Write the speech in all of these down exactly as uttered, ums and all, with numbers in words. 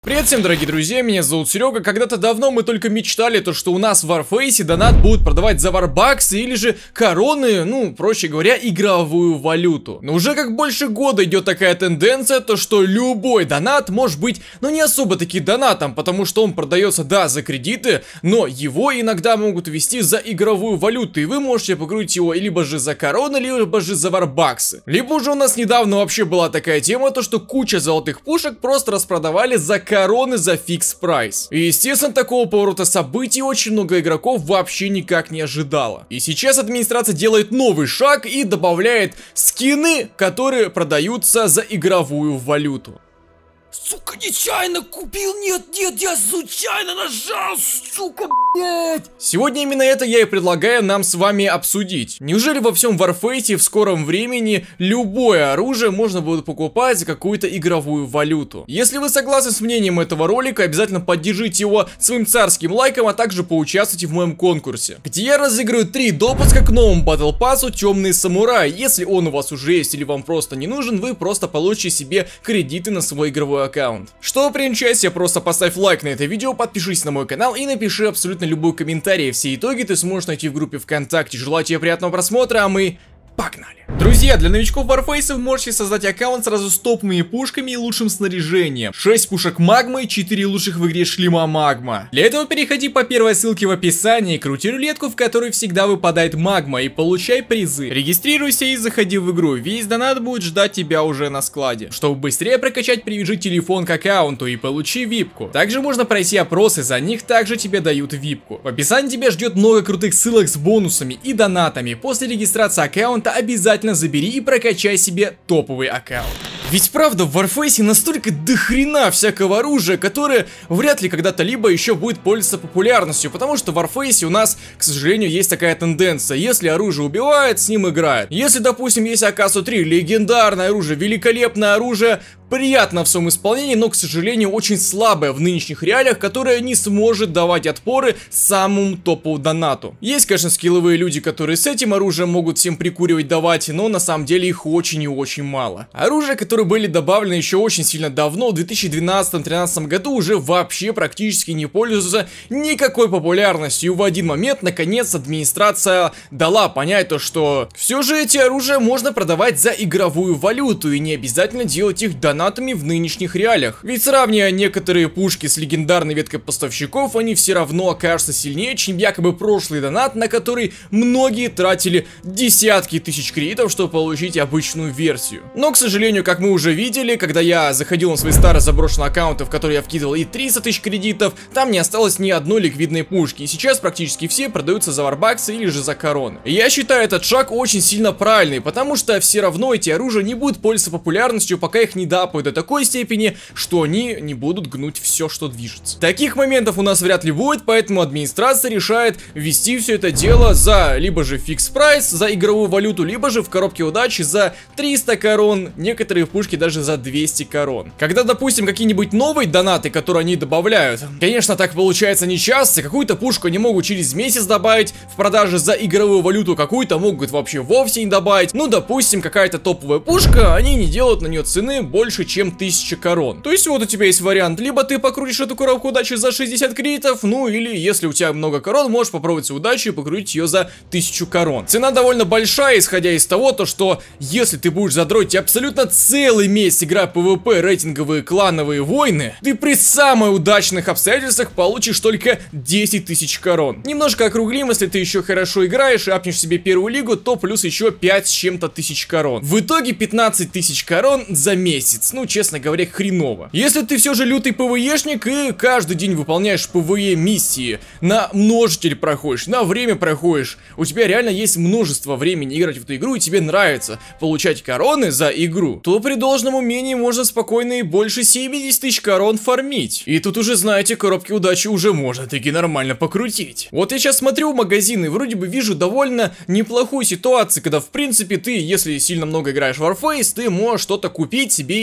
Привет всем, дорогие друзья, меня зовут Серега. Когда-то давно мы только мечтали, то что у нас в Warface донат будут продавать за варбаксы или же короны, ну, проще говоря, игровую валюту. Но уже как больше года идет такая тенденция, то что любой донат может быть, ну, не особо таки донатом, потому что он продается, да, за кредиты, но его иногда могут ввести за игровую валюту, и вы можете покрутить его либо же за короны, либо же за варбаксы. Либо уже у нас недавно вообще была такая тема, то что куча золотых пушек просто распродавали за короны за фикс прайс. И естественно, такого поворота событий очень много игроков вообще никак не ожидало. И сейчас администрация делает новый шаг и добавляет скины, которые продаются за игровую валюту. Сука, нечаянно купил, нет, нет, я случайно нажал, сука, блять. Сегодня именно это я и предлагаю нам с вами обсудить. Неужели во всем Warface в скором времени любое оружие можно будет покупать за какую-то игровую валюту? Если вы согласны с мнением этого ролика, обязательно поддержите его своим царским лайком, а также поучаствуйте в моем конкурсе, где я разыграю три допуска к новому Battle Pass'у Темные Самураи. Если он у вас уже есть или вам просто не нужен, вы просто получите себе кредиты на свой игровой аккаунт. Чтобы принять участие, просто поставь лайк на это видео, подпишись на мой канал и напиши абсолютно любой комментарий. Все итоги ты сможешь найти в группе ВКонтакте. Желаю тебе приятного просмотра, а мы погнали! Друзья, для новичков Warface вы можете создать аккаунт сразу с топовыми пушками и лучшим снаряжением. шесть пушек магмы и четыре лучших в игре шлема магма. Для этого переходи по первой ссылке в описании, крути рулетку, в которой всегда выпадает магма, и получай призы. Регистрируйся и заходи в игру, весь донат будет ждать тебя уже на складе. Чтобы быстрее прокачать, привяжи телефон к аккаунту и получи випку. Также можно пройти опросы, за них также тебе дают випку. В описании тебя ждет много крутых ссылок с бонусами и донатами. После регистрации аккаунта обязательно забери и прокачай себе топовый аккаунт. Ведь правда, в Warface настолько дохрена всякого оружия, которое вряд ли когда-то либо еще будет пользоваться популярностью, потому что в Warface у нас, к сожалению, есть такая тенденция: если оружие убивает, с ним играют. Если, допустим, есть эй ка сто три, легендарное оружие, великолепное оружие, приятно в своем исполнении, но, к сожалению, очень слабое в нынешних реалиях, которое не сможет давать отпоры самому топовому донату. Есть, конечно, скилловые люди, которые с этим оружием могут всем прикуривать давать, но на самом деле их очень и очень мало. Оружие, которые были добавлены еще очень сильно давно, в две тысячи двенадцатом-тринадцатом году, уже вообще практически не пользуются никакой популярностью. И в один момент, наконец, администрация дала понять то, что все же эти оружия можно продавать за игровую валюту, и не обязательно делать их донатами в нынешних реалиях. Ведь сравнивая некоторые пушки с легендарной веткой поставщиков, они все равно окажутся сильнее, чем якобы прошлый донат, на который многие тратили десятки тысяч кредитов, чтобы получить обычную версию. Но, к сожалению, как мы уже видели, когда я заходил на свои старые заброшенные аккаунты, в которые я вкидывал и триста тысяч кредитов, там не осталось ни одной ликвидной пушки, и сейчас практически все продаются за варбаксы или же за короны. И я считаю этот шаг очень сильно правильный, потому что все равно эти оружия не будут пользоваться популярностью, пока их не дапают до такой степени, что они не будут гнуть все, что движется. Таких моментов у нас вряд ли будет, поэтому администрация решает ввести все это дело за либо же фикс прайс, за игровую валюту, либо же в коробке удачи за триста корон, некоторые пушки даже за двести корон. Когда, допустим, какие-нибудь новые донаты, которые они добавляют, конечно, так получается нечасто, какую-то пушку они могут через месяц добавить в продаже за игровую валюту, какую-то могут вообще вовсе не добавить. Ну, допустим, какая-то топовая пушка, они не делают на нее цены больше, чем тысяча корон. То есть вот у тебя есть вариант: либо ты покрутишь эту коробку удачи за шестьдесят кредитов, ну или если у тебя много корон, можешь попробовать удачу и покрутить ее за тысячу корон. Цена довольно большая, исходя из того, то что если ты будешь задротить абсолютно целый месяц играя пэ вэ пэ, рейтинговые клановые войны, ты при самых удачных обстоятельствах получишь только десять тысяч корон. Немножко округлим, если ты еще хорошо играешь и апнешь себе первую лигу, то плюс еще пять с чем-то тысяч корон. В итоге пятнадцать тысяч корон за месяц. Ну, честно говоря, хреново. Если ты все же лютый пэ вэ ешник и каждый день выполняешь пэ вэ е миссии, на множитель проходишь, на время проходишь, у тебя реально есть множество времени играть в эту игру, и тебе нравится получать короны за игру, то при должном умении можно спокойно и больше семидесяти тысяч корон фармить. И тут уже, знаете, коробки удачи уже можно таки нормально покрутить. Вот я сейчас смотрю в магазины, вроде бы вижу довольно неплохую ситуацию, когда в принципе ты, если сильно много играешь в Warface, ты можешь что-то купить себе и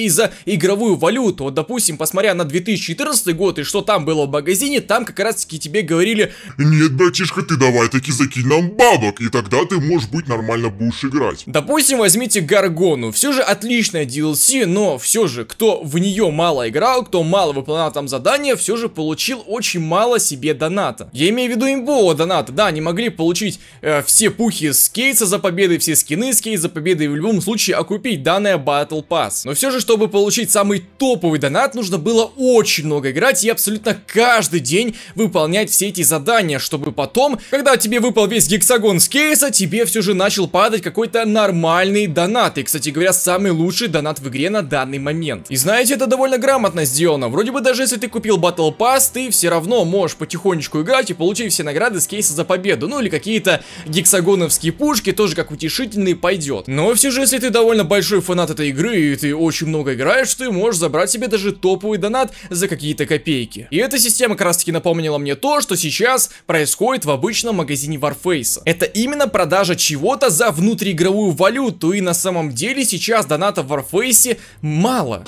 за игровую валюту. Вот, допустим, посмотря на две тысячи четырнадцатый год и что там было в магазине, там как раз таки тебе говорили: нет, братишка, ты давай таки закинь нам бабок, и тогда ты, может быть, нормально будешь играть. Допустим, возьмите Гаргону. Все же отличная ди эл си, но все же, кто в нее мало играл, кто мало выполнял там задания, все же получил очень мало себе доната. Я имею в виду имбового доната. Да, они могли получить э, все пухи с кейса за победы, все скины с кейса за победы, и в любом случае окупить данное Battle Pass. Но все же, чтобы получить самый топовый донат, нужно было очень много играть и абсолютно каждый день выполнять все эти задания, чтобы потом, когда тебе выпал весь гексагон с кейса, тебе все же начал падать какой-то нормальный донат. И, кстати говоря, самый лучший донат в игре на данный момент. И знаете, это довольно грамотно сделано. Вроде бы даже если ты купил Battle Pass, ты все равно можешь потихонечку играть и получить все награды с кейса за победу. Ну или какие-то гексагоновские пушки, тоже как утешительные, пойдет. Но все же, если ты довольно большой фанат этой игры и ты очень много играешь, ты можешь забрать себе даже топовый донат за какие-то копейки. И эта система как раз таки напомнила мне то, что сейчас происходит в обычном магазине Warface. Это именно продажа чего-то за внутриигровую валюту, и на самом деле сейчас доната в Warface мало.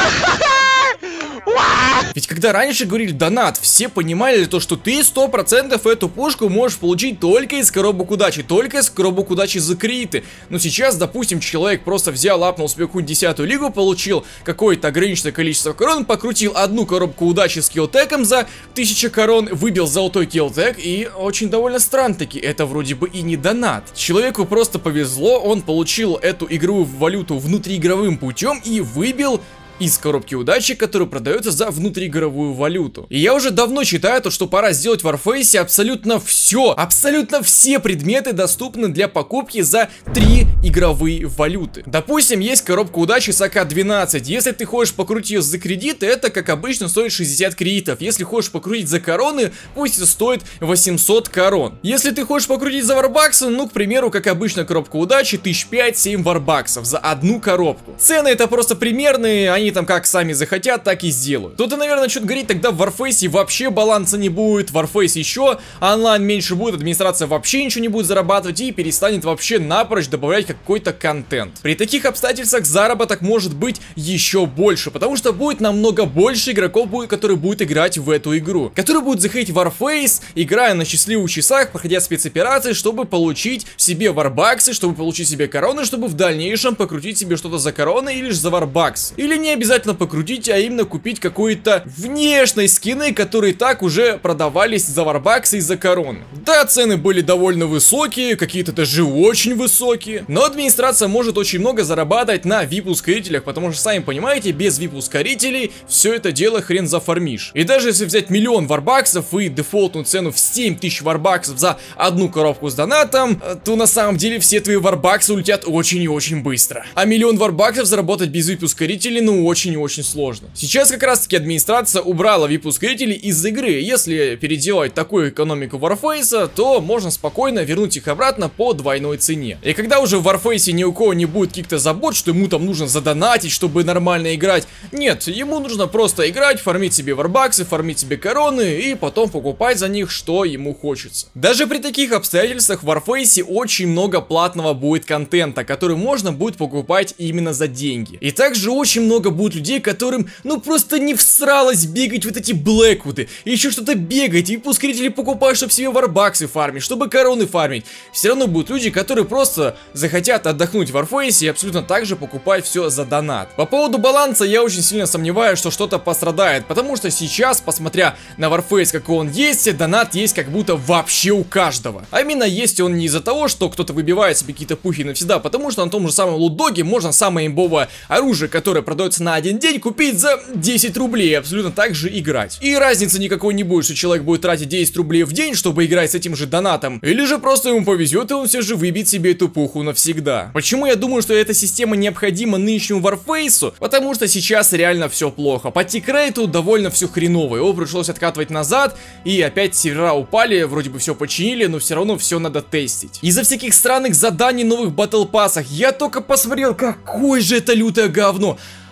Ведь когда раньше говорили донат, все понимали то, что ты сто процентов эту пушку можешь получить только из коробок удачи, только из коробок удачи за кредиты. Но сейчас, допустим, человек просто взял, апнул себе какую-нибудь десятую лигу, получил какое-то ограниченное количество корон, покрутил одну коробку удачи с киллтеком за тысячу корон, выбил золотой киллтек, и очень довольно странно таки, это вроде бы и не донат. Человеку просто повезло, он получил эту игровую валюту внутриигровым путем и выбил из коробки удачи, которая продается за внутриигровую валюту. И я уже давно считаю то, что пора сделать в Warface абсолютно все, абсолютно все предметы доступны для покупки за три игровые валюты. Допустим, есть коробка удачи с а ка двенадцать. Если ты хочешь покрутить ее за кредиты, это, как обычно, стоит шестьдесят кредитов. Если хочешь покрутить за короны, пусть это стоит восемьсот корон. Если ты хочешь покрутить за варбаксы, ну, к примеру, как обычно, коробка удачи тысяч пять-семь варбаксов за одну коробку. Цены это просто примерные, они там как сами захотят, так и сделают. Кто-то, наверное, что-то говорит, тогда в Warface вообще баланса не будет, в Warface еще онлайн меньше будет, администрация вообще ничего не будет зарабатывать и перестанет вообще напрочь добавлять какой-то контент. При таких обстоятельствах заработок может быть еще больше, потому что будет намного больше игроков, будет, которые будут играть в эту игру, которые будут заходить в Warface, играя на счастливых часах, проходя спецоперации, чтобы получить себе варбаксы, чтобы получить себе короны, чтобы в дальнейшем покрутить себе что-то за короны или же за варбакс. Или не обязательно покрутить, а именно купить какой-то внешней скины, которые так уже продавались за варбаксы и за короны. Да, цены были довольно высокие, какие-то даже очень высокие, но администрация может очень много зарабатывать на ви ай пи-ускорителях, потому что, сами понимаете, без ви ай пи-ускорителей все это дело хрен зафармишь. И даже если взять миллион варбаксов и дефолтную цену в семь тысяч варбаксов за одну коробку с донатом, то на самом деле все твои варбаксы улетят очень и очень быстро. А миллион варбаксов заработать без ви ай пи-ускорителей, ну, очень и очень сложно. Сейчас как раз таки администрация убрала ви ай пи-ускорители из игры. Если переделать такую экономику Warface, то можно спокойно вернуть их обратно по двойной цене. И когда уже в Warface ни у кого не будет каких-то забот, что ему там нужно задонатить, чтобы нормально играть. Нет, ему нужно просто играть, фармить себе варбаксы, фармить себе короны и потом покупать за них, что ему хочется. Даже при таких обстоятельствах в Warface очень много платного будет контента, который можно будет покупать именно за деньги. И также очень много будет людей, которым ну просто не всралось бегать вот эти Блэквуды, и еще что-то бегать, и пускатели покупают, чтобы себе варбаксы фармить, чтобы короны фармить. Все равно будут люди, которые просто захотят отдохнуть в Warface и абсолютно так же покупать все за донат. По поводу баланса я очень сильно сомневаюсь, что что-то пострадает, потому что сейчас, посмотря на Warface, какой он есть, донат есть как будто вообще у каждого. А именно есть он не из-за того, что кто-то выбивает себе какие-то пухи навсегда, потому что на том же самом лутдоге можно самое имбовое оружие, которое продается на один день, купить за десять рублей и абсолютно так же играть. И разницы никакой не будет, что человек будет тратить десять рублей в день, чтобы играть с этим же донатом, или же просто ему повезет и он все же выбьет себе эту пуху навсегда. Почему я думаю, что эта система необходима нынешнему Warface? Потому что сейчас реально все плохо. По тикрейту довольно все хреново, его пришлось откатывать назад, и опять сервера упали, вроде бы все починили, но все равно все надо тестить. Из-за всяких странных заданий новых батл пассах я только посмотрел, какое же это лютое говно.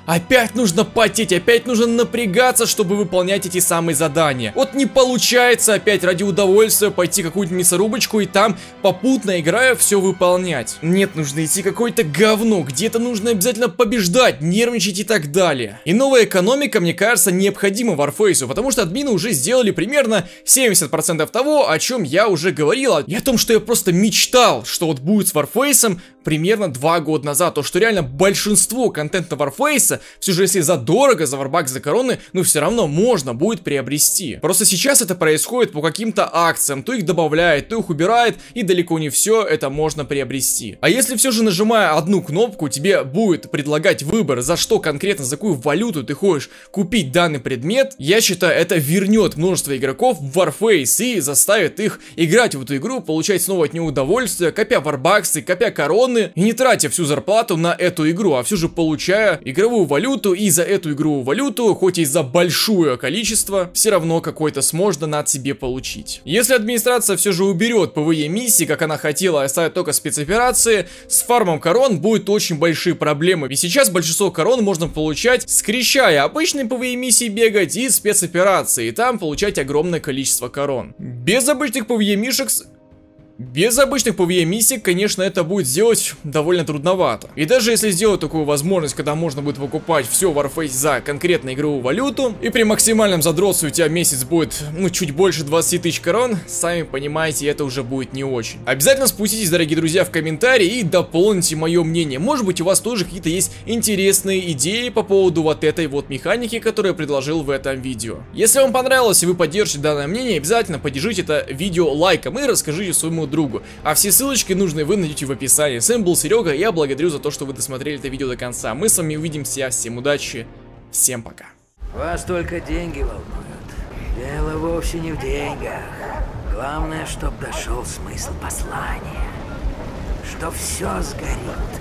опять нужно потеть, опять нужно напрягаться, чтобы выполнять эти самые задания. Вот не получается опять ради удовольствия пойти какую-нибудь мясорубочку и там попутно играя все выполнять. Нет, нужно идти какое-то говно, где-то нужно обязательно побеждать, нервничать и так далее. И новая экономика, мне кажется, необходима Warface, потому что админы уже сделали примерно семьдесят процентов того, о чем я уже говорил, и о том, что я просто мечтал, что вот будет с Warface примерно два года назад. То, что реально большинство контента Warface, все же если задорого, за варбакс, за короны, ну все равно можно будет приобрести. Просто сейчас это происходит по каким-то акциям, то их добавляет, то их убирает, и далеко не все это можно приобрести. А если все же, нажимая одну кнопку, тебе будет предлагать выбор, за что конкретно, за какую валюту ты хочешь купить данный предмет, я считаю, это вернет множество игроков в Warface и заставит их играть в эту игру, получать снова от нее удовольствие, копя варбаксы, копя короны, и не тратя всю зарплату на эту игру, а все же получая игровую валюту, и за эту игровую валюту, хоть и за большое количество, все равно какой-то сможет донат себе получить. Если администрация все же уберет пэ вэ е миссии, как она хотела, оставит только спецоперации, с фармом корон будет очень большие проблемы. И сейчас большинство корон можно получать, скрещая обычные пэ вэ е миссии бегать и спецоперации, и там получать огромное количество корон. Без обычных пэ вэ е мишек... Без обычных пэ вэ е миссий, конечно, это будет сделать довольно трудновато. И даже если сделать такую возможность, когда можно будет покупать все Warface за конкретно игровую валюту, и при максимальном задротстве у тебя месяц будет, ну, чуть больше двадцати тысяч корон, сами понимаете, это уже будет не очень. Обязательно спуститесь, дорогие друзья, в комментарии и дополните мое мнение. Может быть, у вас тоже какие-то есть интересные идеи по поводу вот этой вот механики, которую я предложил в этом видео. Если вам понравилось и вы поддержите данное мнение, обязательно поддержите это видео лайком и расскажите своему другу. А все ссылочки нужные вы найдете в описании. С вами был Серега, я благодарю за то, что вы досмотрели это видео до конца. Мы с вами увидимся, всем удачи, всем пока. Вас только деньги волнуют. Дело вовсе не в деньгах. Главное, чтоб дошел смысл послания. Что все сгорит.